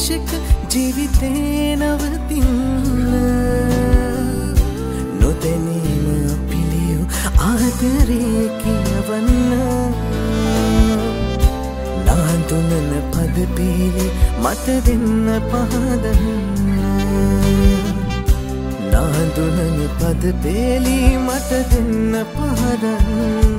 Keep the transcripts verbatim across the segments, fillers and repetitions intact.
නිමේෂක ජීවිතේ නවතින්න නොදැනීම අපිලියු ආදරේ කියවන්න නාඳුනන පද පීලි මට දෙන්න පහදන්න නාඳුනන පද පේලි මට දෙන්න පහදන්න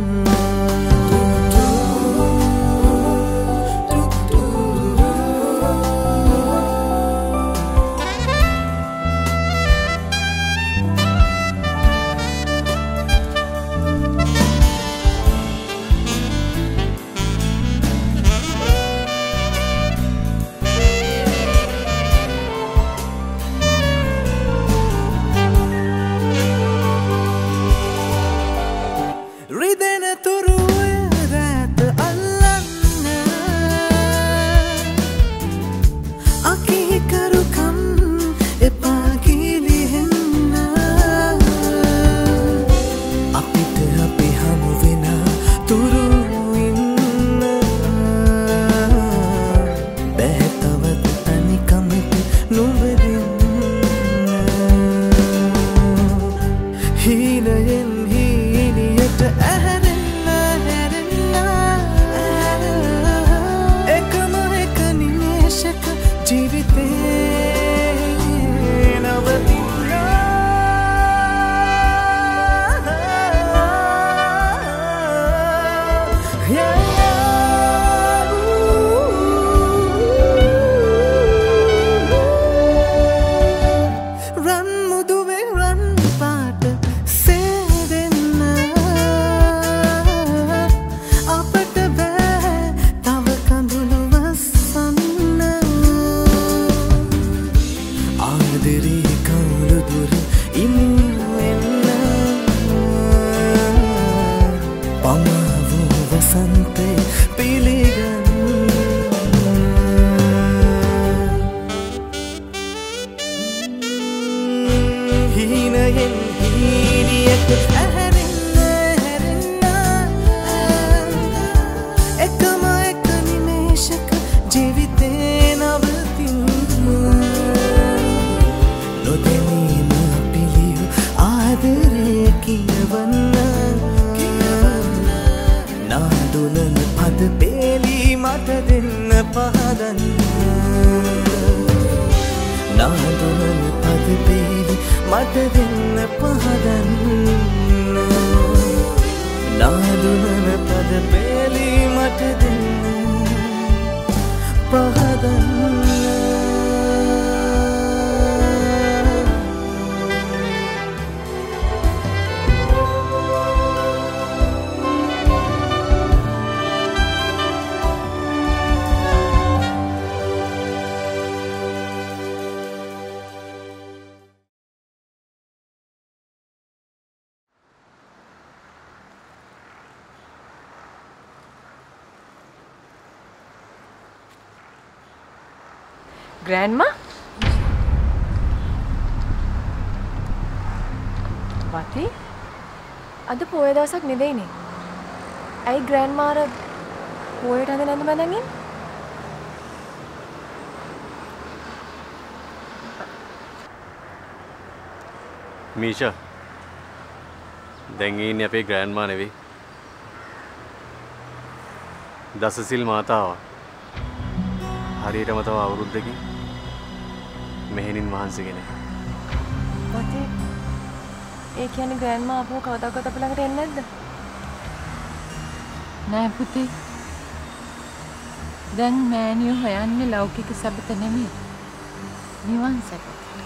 Grandma? Vati? Ada poya dawasak නෙවෙයිනේ. ඇයි grandma අර poයට හඳ නැඳ බඳන් ඉන්නේ? මීෂා. දැන් ඉන්නේ අපේ grandma නෙවෙයි. දසසිල් මාතාව. හරියටම තව අවුරුද්දකින් මෙහෙණින් මහන්සි කෙනෙක්. වතේ ඒ කියන්නේ ග්‍රෑන්ඩ්මා අපව කවදාකවත් අප ළඟට එන්නේ නැද්ද? නෑ පුතේ. දැන් මෑණියෝ හොයන්නේ ලෞකික සැපත නෙමෙයි. නිවන් සැප.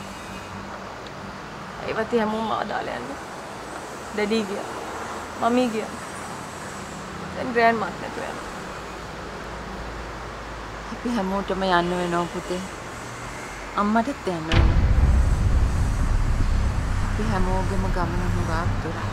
ඒ වතේ හැමෝම ආදාලා යන්නේ. ඩැඩි ගියා. මම්මි ගියා. දැන් ග්‍රෑන්ඩ්මාත් නැතුව යනවා. අපි හැමෝටම යන්න වෙනවා පුතේ. අම්මටත් යන්න වෙනවා. අපි හැමෝගෙම ගමන හුඟක් දුරයි.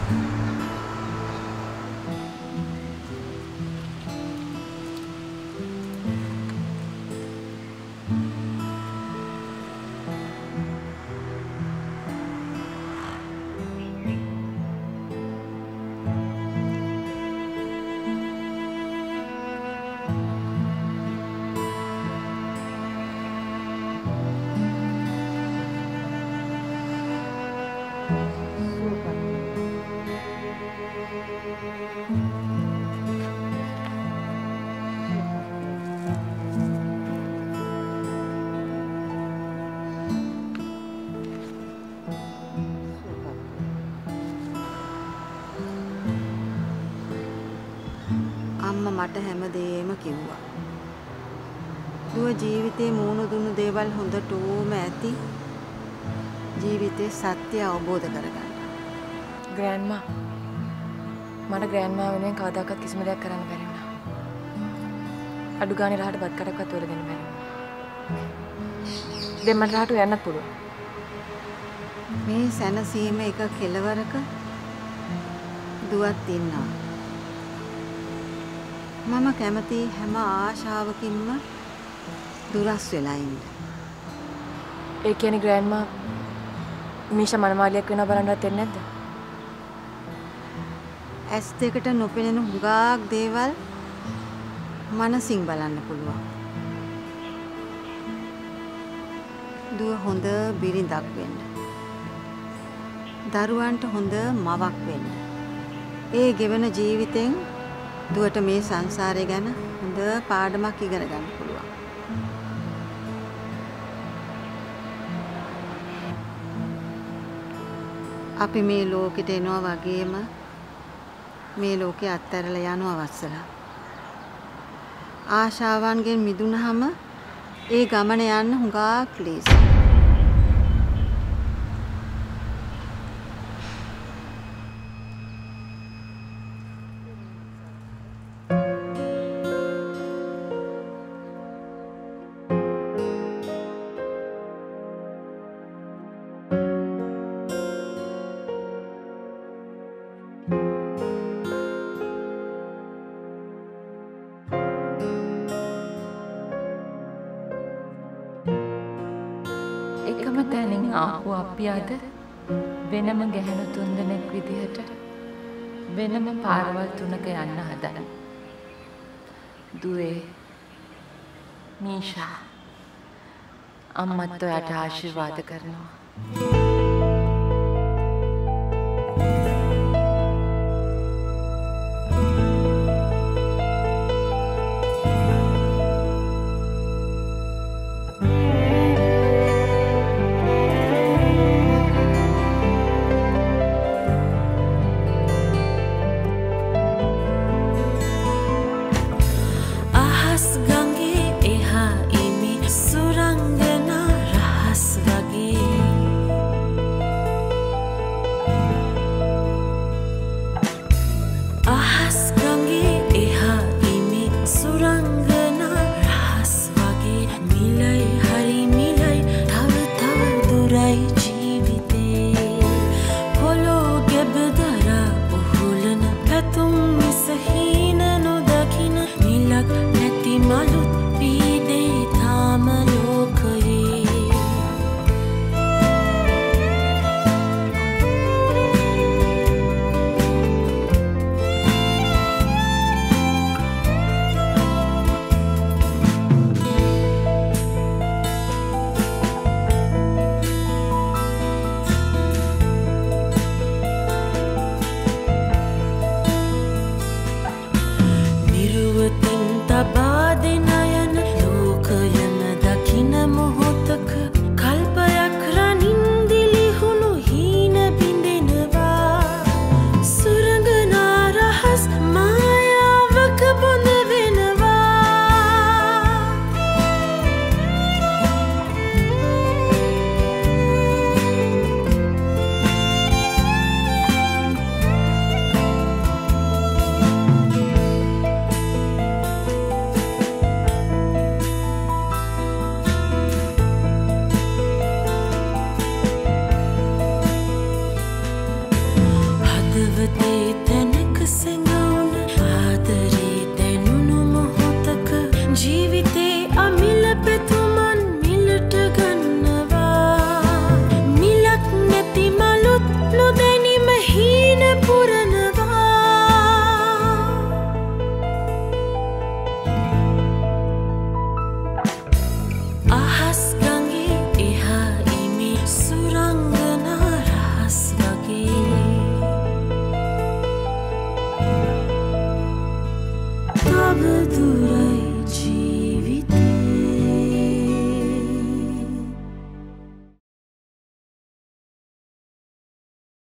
මට හැමදේම කිව්වා. දුව ජීවිතේ මූණු දුන්නු දේවල් හොඳටම ඇති. ජීවිතේ සත්‍ය අවබෝධ කරගන්න. ග්‍රෑන්ඩ්මා මට ග්‍රෑන්ඩ්මා වෙනුවෙන් කවදාකවත් කිසිම දෙයක් කරන්න බැරි වුණා. අඩු ගානේ රහට බත් කඩක්වත් වල දෙන්න බැරි වුණා. දෙමළ රහට යන්නත් පුළුවන්. මේ සැනසීම එක කෙලවරක දුවත් ඉන්නවා. මම කැමති හැම ආශාවකින්ම දුරස් වෙලා ඉන්න. ඒ කියන්නේ ග්‍රෑන්ඩ්මා මීෂා මනමාලියක් වෙනවා බලන්නවත් එන්නේ නැද්ද? ඇස් දෙකට නොපෙනෙන හුඟක් දේවල් මනසින් බලන්න පුළුවන්. දුව හොඳ බිරිඳක් වෙන්න. දරුවන්ට හොඳ මවක් වෙන්න. ඒ ගෙවන ජීවිතෙන් දුවට මේ සංසාරය ගැන හොඳ පාඩමක් ඉගෙන ගන්න පුළුවන්. අපි මේ ලෝකෙට එනවා වගේම මේ ලෝකේ අත්හැරලා යනවා වස්සලා. ආශාවන්ගෙන් මිදුනහම ඒ ගමන යන්න හුඟක් ලේසි. එකම තැනින් ආපු අපි අද වෙනම ගැහැණු තුන්දෙනෙක් විදිහට වෙනම පාරවල් තුනක යන්න හදන. දුවේ මීෂා අම්මත් ඔයාට ආශිර්වාද කරනවා.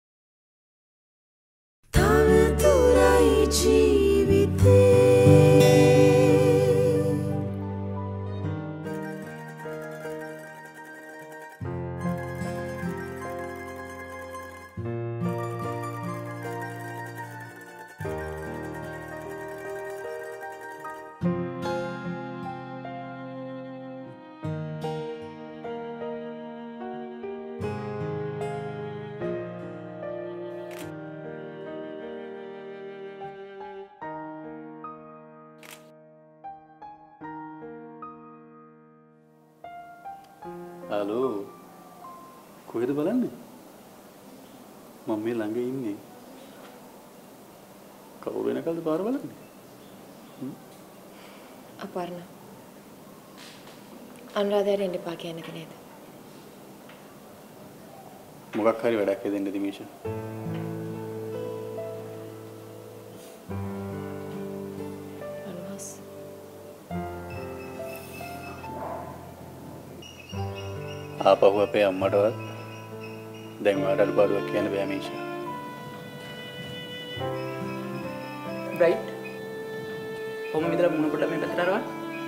ජීවිතේ හලෝ කොහෙද බලන්නේ? මම මේ ළඟ ඉන්නේ. කවුරු වෙනකල්ද පාර බලන්නේ? අපර්ණ. අනුරාධයට එන්න එපා කියන්නක නේද? මොකක් හරි වැඩක් හදන්න දිමීෂා. අනුහස්. ආපහු අපේ අම්මටවත් දැන් ඔයාලට අඩුපාඩුවක් කියන්න බෑ මීෂා. රයිට්. කොහොම විතර මුණ පොඩ්ඩක් මේ පැත්තට අරවන්න.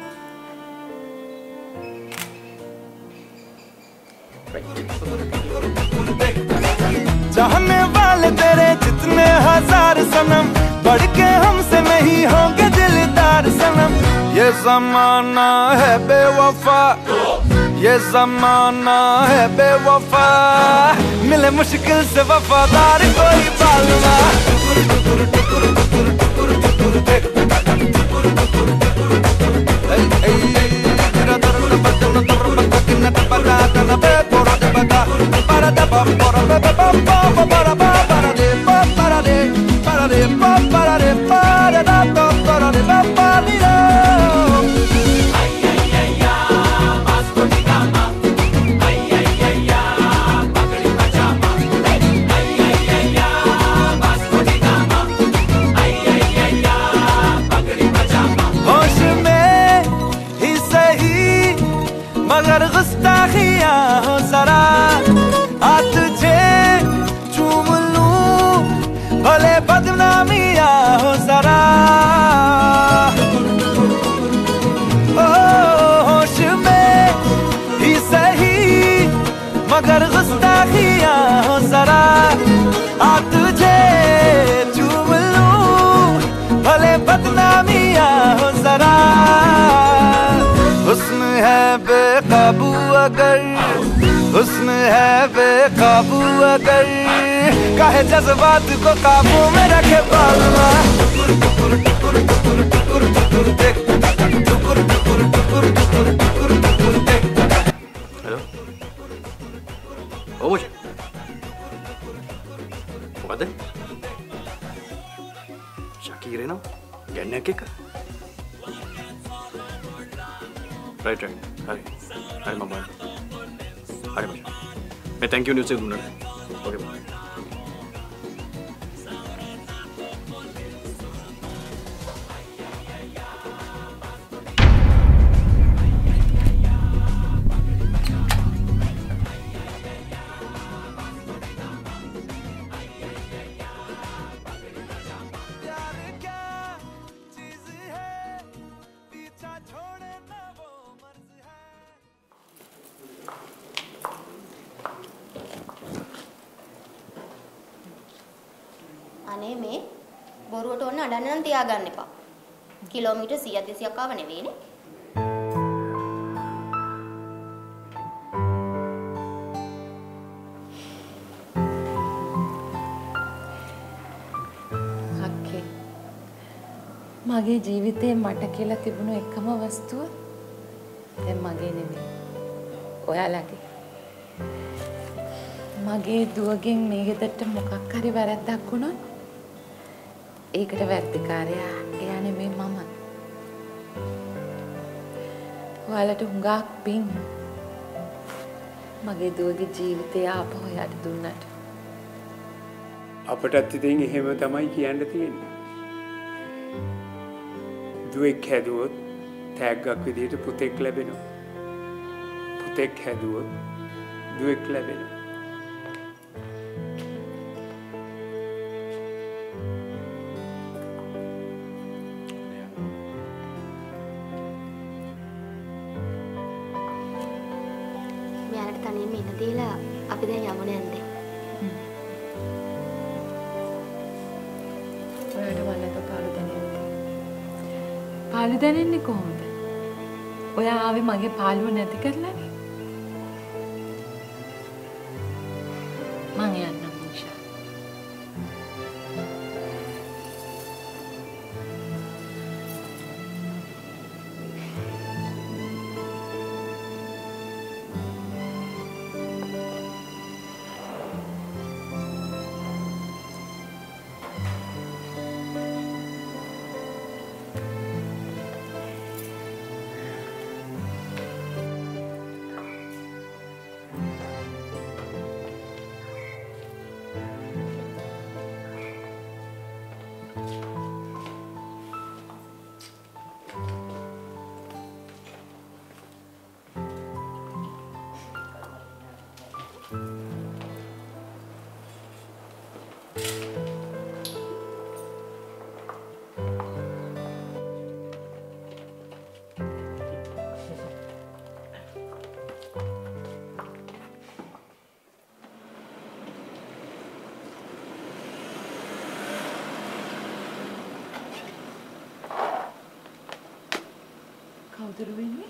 चाहने वाले तेरे जितने हजार सनम बढ़ के हमसे नहीं होंगे दिलदार सनम ये जमाना है बेवफा ये जमाना है बेवफा मिले मुश्किल से वफादार कोई बालवा होश में ही सही मगर गुस्ताखियां हो जरा आ तुझे चूम लूं भले बदनामियां हो जरा ओ होश में ही सही मगर गुस्ताखियां हो जरा आ तुझे चूम लूं भले बदनामियां हो जरा हुस्न है बेकाबू अगर हुस्न है बेकाबू अगर काहे जज्बात को काबू में रखे बालवा हेलो ओ मुझे මොකද ශකීරේ නම් ගන්නක් එක right right හරි හරි මම හරි මචං මේ thank you news එක දුන්නා okay bye අනේ මේ බොරුවට ඕන අඩන්න නම් තියාගන්න එපා. කිලෝමීටර් සීයක් දෙසීයක් ආව නෙවෙයිනේ. අක්කේ මගේ ජීවිතේ මට කියලා තිබුණු එකම වස්තුව දැන් මගේ නෙමෙයි. ඔයාලගේ. මගේ දුවගෙන් මේ ගෙදරට මොකක් හරි වැරද්දක් වුණොත් ඒකට වැරදිකාරයා එයා නෙමෙයි මම. ඔයාලට හුඟක් පිං මගේ දුවගේ ජීවිතය ආපහු එයාට දුන්නට. අපටත් ඉතින් එහෙම තමයි කියන්න තියෙන්නේ. දුවෙක් හැදුවොත් තෑග්ගක් විදිහට පුතෙක් ලැබෙනවා. පුතෙක් හැදුවොත් දුවෙක් ලැබෙනවා. මෙයාලට තනියම ඉන්න දීලා අපි දැන් යමු නැන්දේ. ඔයාලට වල්ලක පාළු දැනෙන්නේ. පාළු දැනෙන්නේ කොහොමද? ඔයා ආවේ මගේ පාළුව නැති කරලානේ. මං යන්නම් නිෂා. කවුද රුවින්නේ?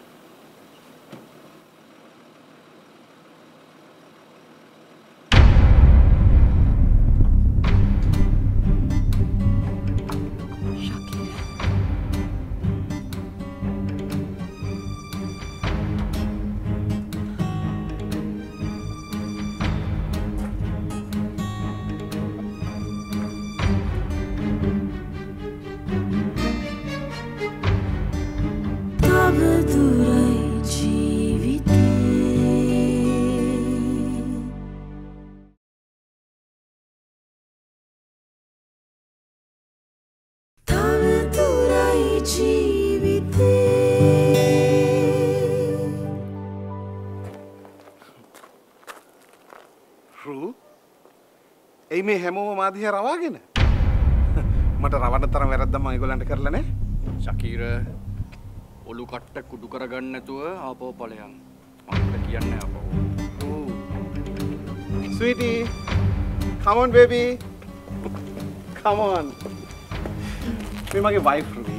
ඒ මේ හැමෝම මාදිහ රවාගෙන මට රවන්න තරම් වැරද්දක් මම ඒගොල්ලන්ට කරලා නැහැ. ශකීර ඔලු කට්ට කුඩු කරගන්න නැතුව ආපහු ඵලයන්. මට කියන්නේ ආපහු. Oh. Sweetie. Come on baby. Come on. මේ මගේ wife රුවි.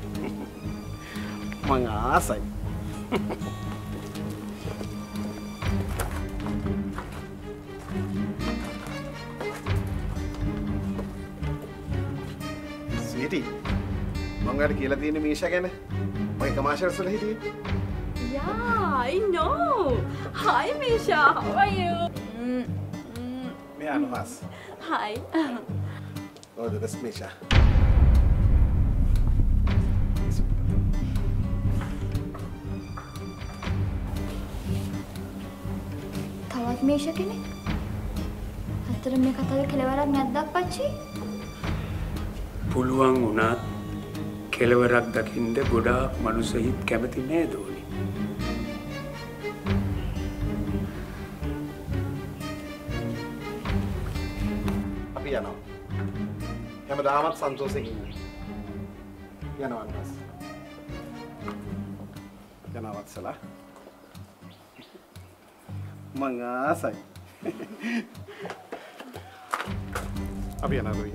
මං ආසයි. Sweetie. මං ඔයාලට කියලා තියෙන්නේ මීෂා ගැන. මගේ කමර්ෂල්ස් වල හිටියේ. Yeah, I know. Hi, Misha. How are you? Mm, mm. Me, Anuhas. Hi. Oh, the best, Misha. තවත් මේෂා කෙනෙක්? අතර මේ කතාවේ කෙලවරක් නැද්ද අප්පච්චි? පුළුවන් වුණත් කෙලවරක් දකින්න ගොඩාක් මනුස්ස හිත් කැමති නෑ දෝනි. අපි යනවා. හැමදාමත් සන්තෝෂයෙන් ඉන්න. යනවා නස්. යනවා වත්සලා. මං ආසයි. අපි යනවා රොයි.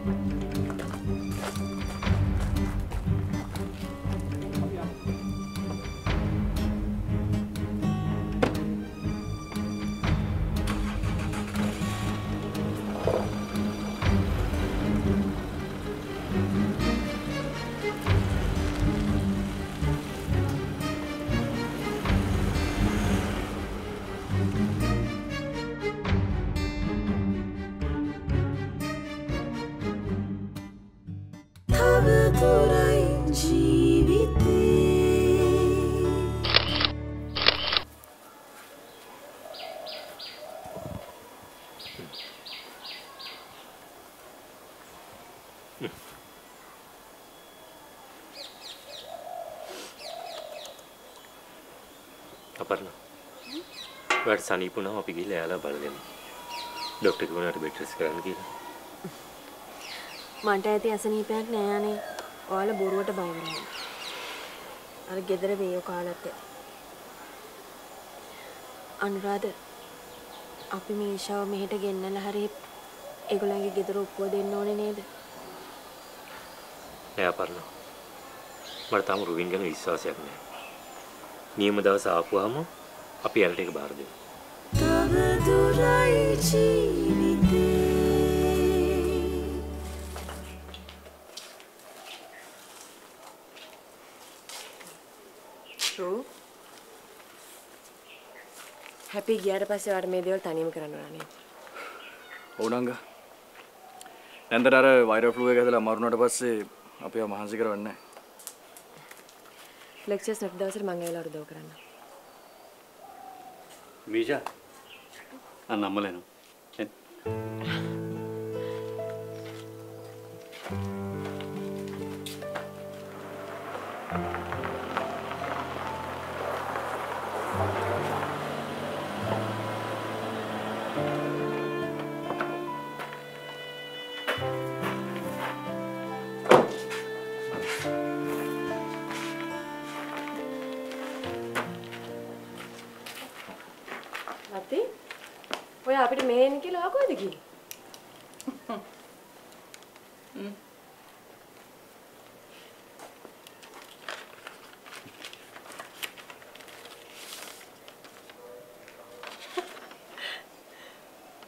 අපර්ණා. වැඩ සනීපුණාම අපි ගිහලා එයාලා බලගෙන. ડોක්ටර් කිව්වනට බෙඩ් රෙස්ට් කරන්න කියලා. මන්ට ඇති අසනීපයක් නෑ අනේ. ඔයාලා බොරුවට බය වෙනවා. අර ගෙදර වේයෝ කාලත් අනුරාධ අපි මීෂාව මෙහෙට ගෙන්නලා හරි ඒගොල්ලන්ගේ ගෙදර ඔක්කොම දෙන්න ඕනේ නේද? නෑ අපර්ණා. මට තාම රුවින් ගැන විශ්වාසයක් නෑ. නියම දවස ආපුවාම අපි යාලට ඒක බාර දෙමු. තව දුරයි ජීවිතේ. ෂෝ. හැපි ගියාට පස්සේ වාට මේ දේවල් තනියම කරන්න ඕන නේද? ඔව් නංගා. නැන්දට අර වෛරල් ෆ්ලූ එක හැදලා මරුණාට පස්සේ අපිව මහන්සි කරවන්නේ නැහැ. ලෙක්චර්ස් නැති දවසට මම ඒවලට උදව් කරන්න. මීෂා අන්න අම්මලෙනු. ඔය අපිට මේ එන්න කියලා ආකෝද කි?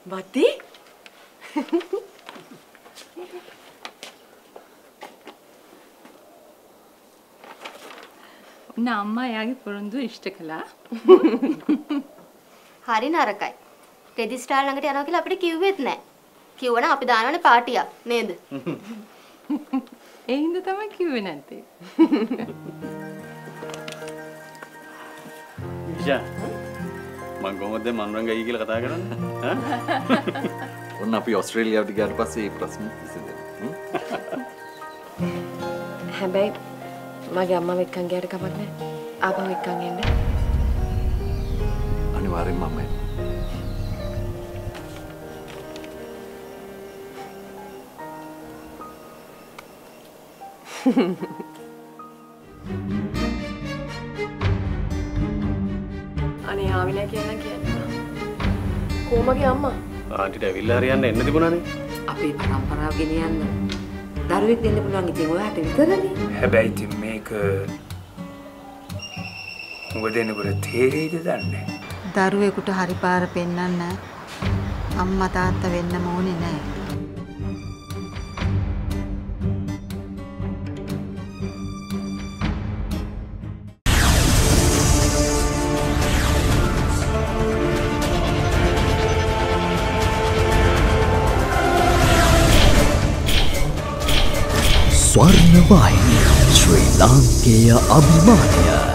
බති ඔන්න අම්මා එයාගේ පොරොන්දු ඉෂ්ට කළා. හරි නරකයි. රෙජිස්ට්‍රාර් ළඟට යනවා කියලා අපිට කිව්වෙත් නැහැ. කිව්වනම් අපි දානවනේ පාටියක් නේද? ඒ හින්දා තමයි කිව්වේ නැත්තේ. ඉෂා මම කොහොමද මනරංග අයියා කියලා කතා කරන්නේ? ඈ? ඔන්න අපි ඕස්ට්‍රේලියාවට ගියාට පස්සේ මේ ප්‍රශ්න විසඳෙනවා. හැබැයි මගේ අම්මා එක්කන් ගියාට කමක් නැහැ. ආපහු එක්කන් එන්න. අනිවාර්යෙන්ම මම අනේ ආවිලා කියලා කියන්න. කොහමගේ අම්මා? ආන්ටිට ඇවිල්ලා හරියන්න එන්න තිබුණානේ. අපේ පරම්පරාව ගෙනියන්න දරුවෙක් දෙන්න පුළුවන් ඉතින් ඔයාට විතරනේ. හැබැයි ඉතින් මේක මොකදෙනකොට තේරෙයිද දන්නේ. දරුවෙකුට හරි පාර පෙන්වන්න අම්මා තාත්තා වෙන්න ඕනේ නැහැ. ස්වර්ණවාහිනිය ශ්‍රී ලාංකේය අභිමානය